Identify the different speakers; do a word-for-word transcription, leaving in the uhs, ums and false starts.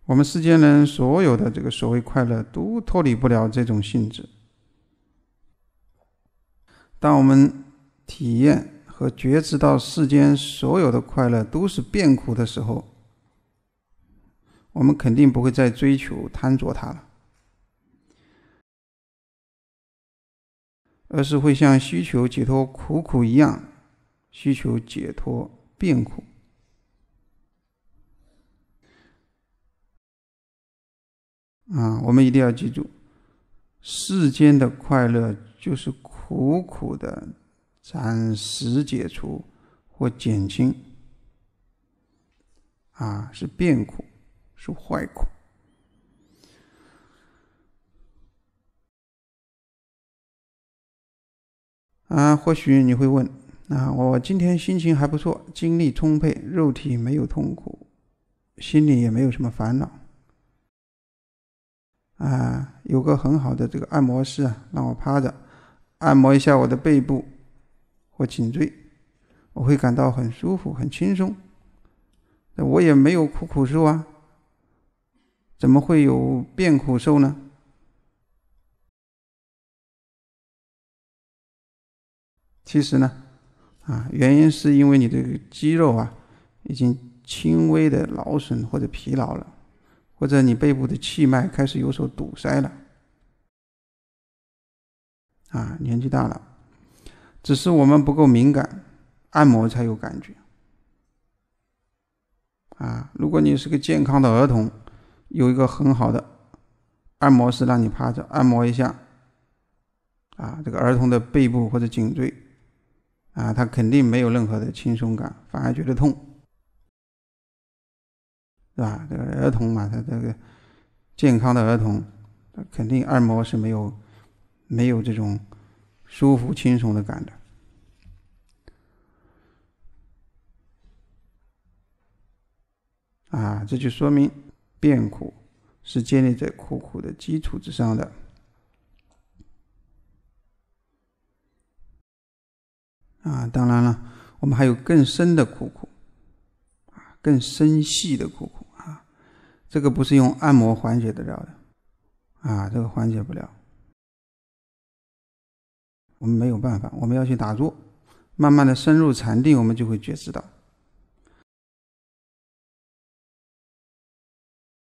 Speaker 1: 我们世间人所有的这个所谓快乐都脱离不了这种性质。当我们体验和觉知到世间所有的快乐都是变苦的时候，我们肯定不会再追求贪着它了，而是会像需求解脱苦苦一样，需求解脱变苦。啊，我们一定要记住，世间的快乐就是苦苦的暂时解除或减轻，啊，是变苦，是坏苦。啊，或许你会问，啊，我今天心情还不错，精力充沛，肉体没有痛苦，心里也没有什么烦恼。啊，有个很好的这个按摩师啊，让我趴着按摩一下我的背部或颈椎，我会感到很舒服很轻松。我也没有苦苦受啊，怎么会有变苦受呢？其实呢，啊，原因是因为你这个肌肉啊已经轻微的劳损或者疲劳了，或者你背部的气脉开始有所堵塞了。啊，年纪大了，只是我们不够敏感，按摩才有感觉。啊，如果你是个健康的儿童，有一个很好的按摩师让你趴着按摩一下，啊，这个儿童的背部或者颈椎，啊，他肯定没有任何的轻松感，反而觉得痛，是吧？这个儿童嘛，他这个健康的儿童，肯定按摩是没有没有这种舒服轻松的感的。啊，这就说明变苦是建立在苦苦的基础之上的。啊，当然了，我们还有更深的苦苦，啊，更深细的苦苦啊，这个不是用按摩缓解得了的，啊，这个缓解不了，我们没有办法，我们要去打坐，慢慢的深入禅定，我们就会觉知到。